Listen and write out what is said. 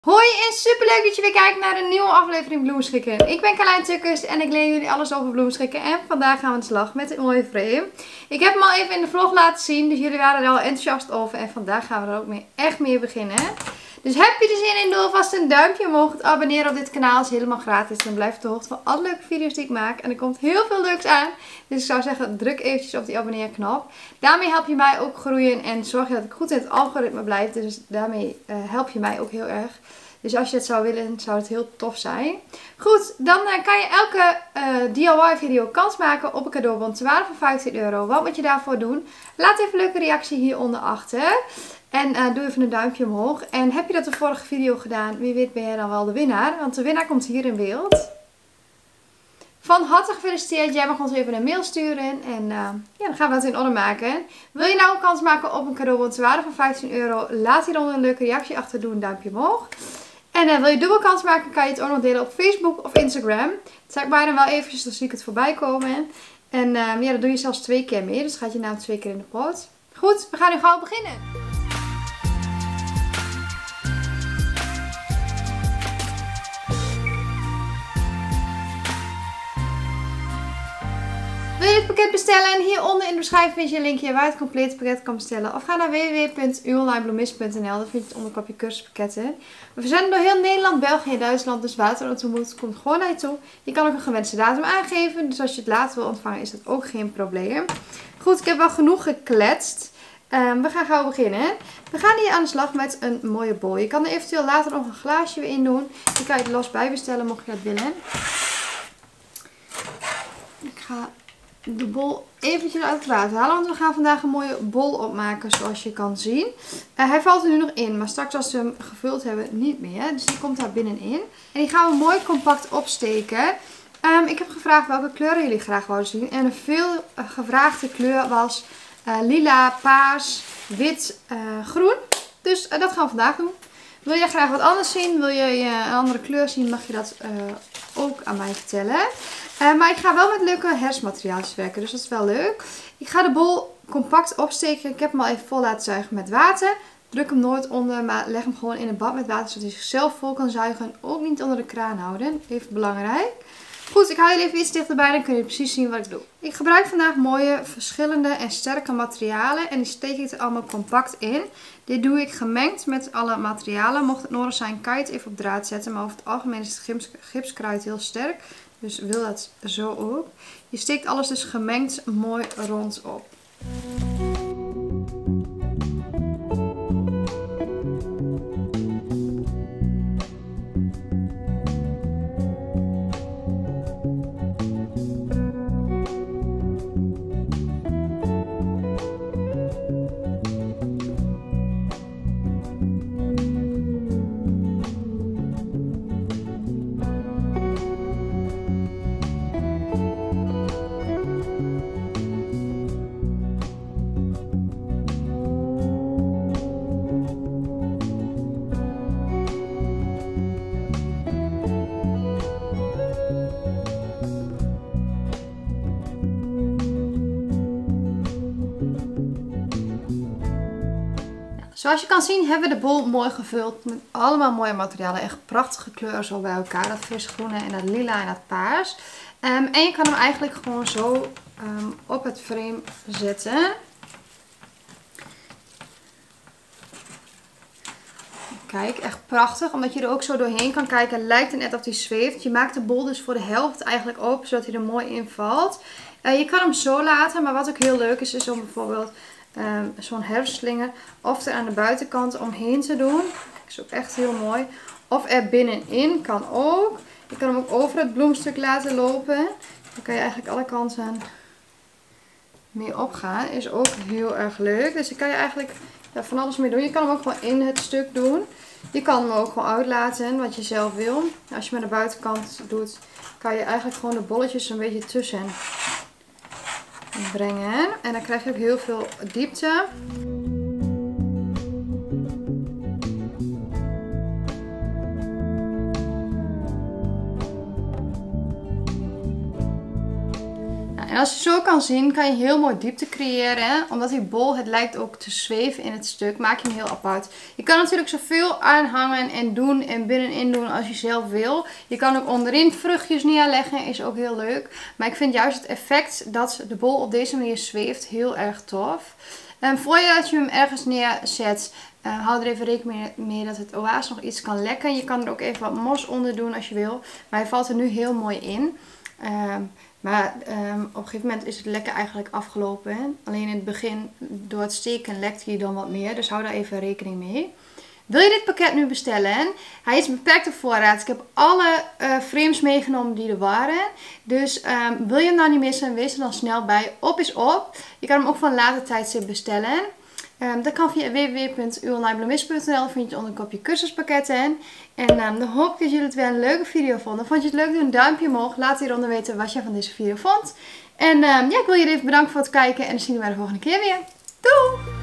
Hoi en superleuk dat je weer kijkt naar een nieuwe aflevering Bloemschikken. Ik ben Carlijn Tukkers en ik leer jullie alles over bloemschikken. En vandaag gaan we aan de slag met een mooie frame. Ik heb hem al even in de vlog laten zien, dus jullie waren er al enthousiast over. En vandaag gaan we er ook echt mee beginnen. Dus heb je er zin in, doe alvast een duimpje omhoog. Het abonneren op dit kanaal is helemaal gratis. Dan blijf je op de hoogte van alle leuke video's die ik maak. En er komt heel veel leuks aan. Dus ik zou zeggen, druk eventjes op die abonneerknop. Daarmee help je mij ook groeien en zorg je dat ik goed in het algoritme blijf. Dus daarmee help je mij ook heel erg. Dus als je het zou willen, zou het heel tof zijn. Goed, dan kan je elke DIY video kans maken op een cadeaubon te waarde van 15 euro. Wat moet je daarvoor doen? Laat even een leuke reactie hieronder achter. En doe even een duimpje omhoog. En heb je dat de vorige video gedaan, wie weet ben jij dan wel de winnaar. Want de winnaar komt hier in beeld. Van harte gefeliciteerd. Jij mag ons even een mail sturen. En ja, dan gaan we dat in orde maken. Wil je nou een kans maken op een cadeaubon te waarde van 15 euro? Laat hieronder een leuke reactie achter. Doe een duimpje omhoog. En wil je dubbel kans maken, kan je het ook nog delen op Facebook of Instagram. Dat zeg ik mij dan wel eventjes, dan zie ik het voorbij komen. En ja, dat doe je zelfs 2 keer mee. Dus gaat je naam 2 keer in de pot. Goed, we gaan nu gauw beginnen. Wil je het pakket bestellen? Hieronder in de beschrijving vind je een linkje waar je het complete pakket kan bestellen. Of ga naar www.uonlinebloemist.nl. Daar vind je het onderkopje cursuspakketten. We verzenden door heel Nederland, België en Duitsland. Dus waar het moet, komt gewoon naar je toe. Je kan ook een gewenste datum aangeven. Dus als je het later wil ontvangen is dat ook geen probleem. Goed, ik heb wel genoeg gekletst. We gaan gauw beginnen. We gaan hier aan de slag met een mooie bol. Je kan er eventueel later nog een glaasje weer in doen. Die kan je er los bij bestellen mocht je dat willen. Ik ga de bol eventjes uit het water halen, want we gaan vandaag een mooie bol opmaken zoals je kan zien. Hij valt er nu nog in, maar straks als we hem gevuld hebben niet meer. Dus die komt daar binnenin. En die gaan we mooi compact opsteken. Ik heb gevraagd welke kleuren jullie graag wouden zien. En een veel gevraagde kleur was lila, paars, wit, groen. Dus dat gaan we vandaag doen. Wil jij graag wat anders zien? Wil je een andere kleur zien? Mag je dat ook aan mij vertellen. Maar ik ga wel met leuke herfstmateriaaltjes werken. Dus dat is wel leuk. Ik ga de bol compact opsteken. Ik heb hem al even vol laten zuigen met water. Druk hem nooit onder. Maar leg hem gewoon in een bad met water. Zodat hij zichzelf vol kan zuigen. Ook niet onder de kraan houden. Even belangrijk. Goed, ik haal jullie even iets dichterbij. Dan kun je precies zien wat ik doe. Ik gebruik vandaag mooie, verschillende en sterke materialen. En die steek ik er allemaal compact in. Dit doe ik gemengd met alle materialen. Mocht het nodig zijn, kan je het even op draad zetten. Maar over het algemeen is het gipskruid heel sterk. Dus wil dat zo ook. Je steekt alles dus gemengd mooi rond op. Zoals je kan zien hebben we de bol mooi gevuld met allemaal mooie materialen. Echt prachtige kleuren zo bij elkaar. Dat visgroene en dat lila en dat paars. En je kan hem eigenlijk gewoon zo op het frame zetten. Kijk, echt prachtig. Omdat je er ook zo doorheen kan kijken. Lijkt het net of hij zweeft. Je maakt de bol dus voor de helft eigenlijk open. Zodat hij er mooi in valt. Je kan hem zo laten. Maar wat ook heel leuk is om bijvoorbeeld zo'n herfstslinger of er aan de buitenkant omheen te doen. Dat is ook echt heel mooi. Of er binnenin kan ook. Je kan hem ook over het bloemstuk laten lopen. Dan kan je eigenlijk alle kanten mee opgaan. Is ook heel erg leuk. Dus daar kan je eigenlijk van alles mee doen. Je kan hem ook gewoon in het stuk doen. Je kan hem ook gewoon uitlaten wat je zelf wil. Als je met de buitenkant doet, kan je eigenlijk gewoon de bolletjes een beetje tussen brengen. En dan krijg je ook heel veel diepte. En als je zo kan zien, kan je heel mooi diepte creëren. Omdat die bol, het lijkt ook te zweven in het stuk, maak je hem heel apart. Je kan natuurlijk zoveel aanhangen en doen en binnenin doen als je zelf wil. Je kan ook onderin vruchtjes neerleggen, is ook heel leuk. Maar ik vind juist het effect dat de bol op deze manier zweeft heel erg tof. Voordat je hem ergens neerzet, hou er even rekening mee dat het oase nog iets kan lekken. Je kan er ook even wat mos onder doen als je wil. Maar hij valt er nu heel mooi in. Maar op een gegeven moment is het lekken eigenlijk afgelopen. Hè? Alleen in het begin, door het steken, lekt hij dan wat meer. Dus hou daar even rekening mee. Wil je dit pakket nu bestellen? Hij is beperkt op voorraad. Ik heb alle frames meegenomen die er waren. Dus wil je hem nou niet missen, wees er dan snel bij. Op is op. Je kan hem ook van later tijdstip bestellen. Dat kan via www.uonlinebloemist.nl. Vind je onder een kopje cursuspakketten. En dan hoop ik dat jullie het weer een leuke video vonden. Vond je het leuk? Doe een duimpje omhoog. Laat hieronder weten wat je van deze video vond. En ja, ik wil jullie even bedanken voor het kijken. En dan zien we de volgende keer weer. Doei!